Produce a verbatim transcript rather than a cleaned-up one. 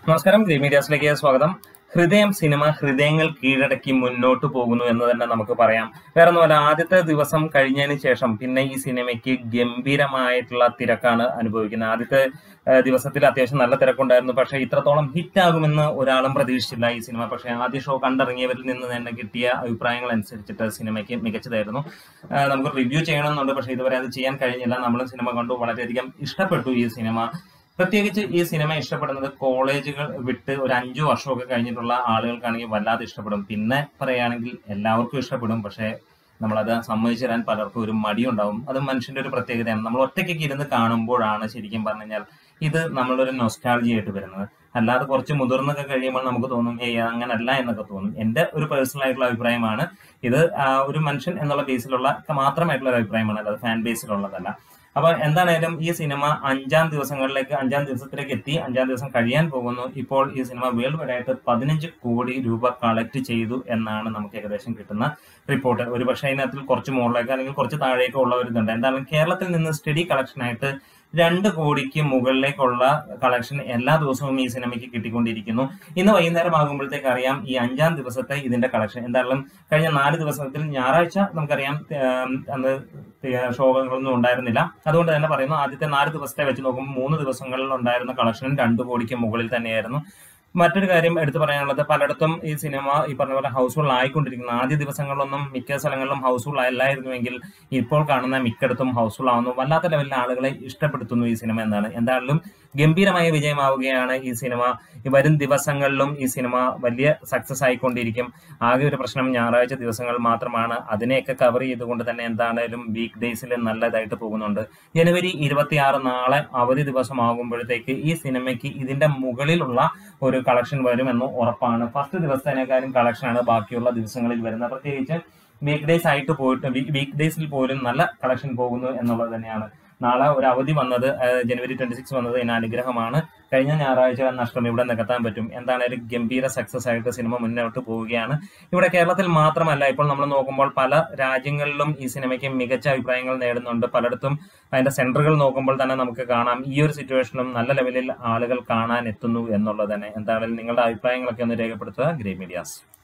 നമസ്കാരം, ഗ്രീ മീഡിയാസിലേക്ക് സ്വാഗതം. ഹൃദയം സിനിമ ഹൃദയങ്ങൾ കീഴടക്കി മുന്നോട്ട് പോകുന്നു എന്ന് തന്നെ നമുക്ക് പറയാം. വേറെ ഒന്നുമല്ല, ആദ്യത്തെ ദിവസം കഴിഞ്ഞതിന് ശേഷം പിന്നെ ഈ സിനിമയ്ക്ക് ഗംഭീരമായിട്ടുള്ള തിരക്കാണ് അനുഭവിക്കുന്നത്. ആദ്യത്തെ ദിവസത്തിൽ അത്യാവശ്യം നല്ല തിരക്കുണ്ടായിരുന്നു. പക്ഷേ ഇത്രത്തോളം ഹിറ്റാകുമെന്ന് ഒരാളും പ്രതീക്ഷിച്ചില്ല ഈ സിനിമ. പക്ഷേ ആദ്യ ഷോ കണ്ടിറങ്ങിയവരിൽ നിന്ന് തന്നെ കിട്ടിയ അഭിപ്രായങ്ങൾ അനുസരിച്ചിട്ട് സിനിമയ്ക്ക് മികച്ചതായിരുന്നു. നമുക്ക് റിവ്യൂ ചെയ്യണമെന്നുണ്ട്, പക്ഷേ ഇതുവരെ അത് ചെയ്യാൻ കഴിഞ്ഞില്ല. നമ്മളും സിനിമ കണ്ടു, വളരെയധികം ഇഷ്ടപ്പെട്ടു ഈ സിനിമ. പ്രത്യേകിച്ച് ഈ സിനിമ ഇഷ്ടപ്പെടുന്നത് കോളേജുകൾ വിട്ട് ഒരു അഞ്ചു വർഷമൊക്കെ കഴിഞ്ഞിട്ടുള്ള ആളുകൾക്കാണെങ്കിൽ വല്ലാതെ ഇഷ്ടപ്പെടും. പിന്നെ പറയുകയാണെങ്കിൽ എല്ലാവർക്കും ഇഷ്ടപ്പെടും. പക്ഷേ നമ്മളത് സമ്മതിച്ചു തരാൻ പലർക്കും ഒരു മടിയുണ്ടാവും. അത് മനുഷ്യന്റെ ഒരു പ്രത്യേകതയാണ്. നമ്മൾ ഒറ്റയ്ക്കൊക്കെ ഇരുന്ന് കാണുമ്പോഴാണ് ശരിക്കും പറഞ്ഞു കഴിഞ്ഞാൽ ഇത് നമ്മളൊരു നൊസ്റ്റാൾജി ആയിട്ട് വരുന്നത്. അല്ലാതെ കുറച്ച് മുതിർന്നൊക്കെ കഴിയുമ്പോൾ നമുക്ക് തോന്നും ഏയ് അങ്ങനല്ല എന്നൊക്കെ തോന്നും. എന്റെ ഒരു പേഴ്സണൽ ആയിട്ടുള്ള അഭിപ്രായമാണ് ഇത്. ഒരു മനുഷ്യൻ എന്നുള്ള ബേസിലുള്ള മാത്രമായിട്ടുള്ള ഒരു അഭിപ്രായമാണ്, അല്ലാതെ ഫാൻ ബേസിലുള്ളതല്ല. അപ്പൊ എന്താണേലും ഈ സിനിമ അഞ്ചാം ദിവസങ്ങളിലേക്ക് അഞ്ചാം ദിവസത്തിലേക്ക് എത്തി. അഞ്ചാം ദിവസം കഴിയാൻ പോകുന്നു. ഇപ്പോൾ ഈ സിനിമ വേൾഡ് വൈഡ് ആയിട്ട് പതിനഞ്ച് കോടി രൂപ കളക്ട് ചെയ്തു എന്നാണ് നമുക്ക് ഏകദേശം കിട്ടുന്ന റിപ്പോർട്ട്. ഒരു പക്ഷേ അതിനകത്തിൽ കുറച്ച് മുകളിലേക്ക് അല്ലെങ്കിൽ കുറച്ച് താഴേക്ക് ഉള്ളവരുന്നുണ്ട്. എന്താണ് കേരളത്തിൽ നിന്ന് സ്റ്റഡി കളക്ഷൻ ആയിട്ട് രണ്ട് കോടിക്ക് മുകളിലേക്കുള്ള കളക്ഷൻ എല്ലാ ദിവസവും ഈ സിനിമയ്ക്ക് കിട്ടിക്കൊണ്ടിരിക്കുന്നു. ഇന്ന് വൈകുന്നേരം ആകുമ്പോഴത്തേക്ക് അറിയാം ഈ അഞ്ചാം ദിവസത്തെ ഇതിന്റെ കളക്ഷൻ. എന്തായാലും കഴിഞ്ഞ നാല് ദിവസത്തിൽ ഞായറാഴ്ച നമുക്കറിയാം അന്ന് ഷോകളൊന്നും ഉണ്ടായിരുന്നില്ല. അതുകൊണ്ട് തന്നെ പറയുന്നു, ആദ്യത്തെ നാല് ദിവസത്തെ വെച്ച് നോക്കുമ്പോൾ മൂന്ന് ദിവസങ്ങളിൽ ഉണ്ടായിരുന്ന കളക്ഷൻ രണ്ട് കോടിക്ക് മുകളിൽ തന്നെയായിരുന്നു. മറ്റൊരു കാര്യം എടുത്തു പറയാനുള്ളത്, പലയിടത്തും ഈ സിനിമ ഈ പറഞ്ഞ പോലെ ഹൗസ്ഫുൾ ആയിക്കൊണ്ടിരിക്കുന്നു. ആദ്യ ദിവസങ്ങളിലൊന്നും മിക്ക സ്ഥലങ്ങളിലും ഹൗസ്ഫുൾ അല്ലായിരുന്നുവെങ്കിൽ ഇപ്പോൾ കാണുന്ന മിക്കയിടത്തും ഹൗസ്ഫുൾ ആവുന്നു. വല്ലാത്ത ലെവലിൽ ആളുകളെ ഇഷ്ടപ്പെടുത്തുന്നു ഈ സിനിമ എന്നാണ്. എന്തായാലും ഗംഭീരമായ വിജയമാവുകയാണ് ഈ സിനിമ. ഈ വരും ദിവസങ്ങളിലും ഈ സിനിമ വലിയ സക്സസ് ആയിക്കൊണ്ടിരിക്കും. ആകെ ഒരു പ്രശ്നം ഞായറാഴ്ച ദിവസങ്ങൾ മാത്രമാണ്. അതിനെയൊക്കെ കവർ ചെയ്തുകൊണ്ട് തന്നെ എന്താണേലും വീക്ക് ഡേയ്സിൽ നല്ലതായിട്ട് പോകുന്നുണ്ട്. ജനുവരി ഇരുപത്തിയാറ് നാളെ അവധി ദിവസമാകുമ്പോഴത്തേക്ക് ഈ സിനിമയ്ക്ക് ഇതിന്റെ മുകളിലുള്ള ഒരു കളക്ഷൻ വരുമെന്ന് ഉറപ്പാണ്. ഫസ്റ്റ് ദിവസത്തേക്കാളും കളക്ഷനാണ് ബാക്കിയുള്ള ദിവസങ്ങളിൽ വരുന്നത്. പ്രത്യേകിച്ച് വീക്ക് ഡേയ്സ് ആയിട്ട് പോയിട്ട് വീക്ക് ഡേയ്സിൽ പോലും നല്ല കളക്ഷൻ പോകുന്നു എന്നുള്ളത് തന്നെയാണ്. നാളെ ഒരു അവധി വന്നത്, ജനുവരി ട്വന്റി സിക്സ് വന്നത് ഇതിന് അനുഗ്രഹമാണ്. കഴിഞ്ഞ ഞായറാഴ്ച നഷ്ടം ഇവിടെ നികത്താൻ പറ്റും. എന്താണേലും ഗംഭീര സക്സസ് ആയിട്ട് സിനിമ മുന്നോട്ട് പോവുകയാണ്. ഇവിടെ കേരളത്തിൽ മാത്രമല്ല, ഇപ്പോൾ നമ്മൾ നോക്കുമ്പോൾ പല രാജ്യങ്ങളിലും ഈ സിനിമയ്ക്ക് മികച്ച അഭിപ്രായങ്ങൾ നേടുന്നുണ്ട്. പലയിടത്തും അതിന്റെ സെന്ററുകൾ നോക്കുമ്പോൾ തന്നെ നമുക്ക് കാണാം ഈ ഒരു സിറ്റുവേഷനും നല്ല ലെവലിൽ ആളുകൾ കാണാൻ എത്തുന്നു എന്നുള്ളത് തന്നെ. എന്താണെങ്കിലും നിങ്ങളുടെ അഭിപ്രായങ്ങളൊക്കെ ഒന്ന് രേഖപ്പെടുത്തുക. Grey medias.